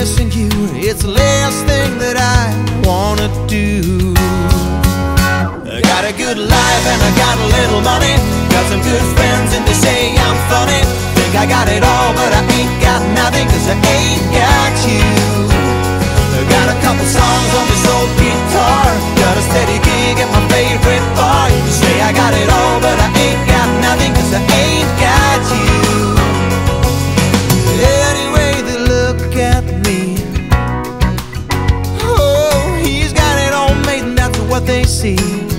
missing you, it's the last thing that I wanna do. I got a good life and I got a little money, got some good friends and they say I'm funny. Think I got it all but I ain't got nothing, cause I ain't got you. I got a couple songs on this old guitar, got a steady gig at my favorite bar. You say I got it all but I ain't got nothing, cause I ain't got you. Any way they look at me, oh, he's got it all made and that's what they see.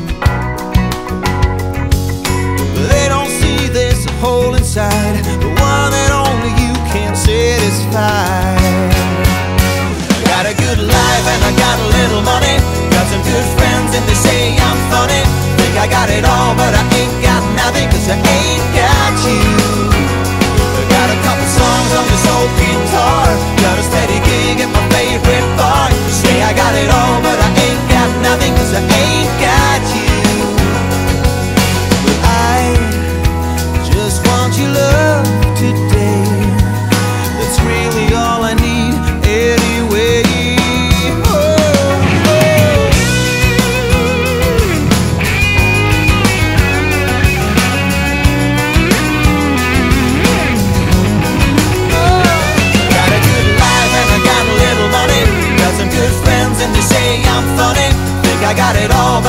They don't see this hole inside, the one that only you can satisfy. I got a good life and I got a little money, got some good friends and they say I'm funny. Think I got it all but I ain't got nothing, cause I ain't got you. I got a couple songs on this old guitar, got a steady gig at my favorite bar. You say I got it all but I ain't got nothing, cause I ain't got you. But I just want your love today, that's really all I need anyway. I got it all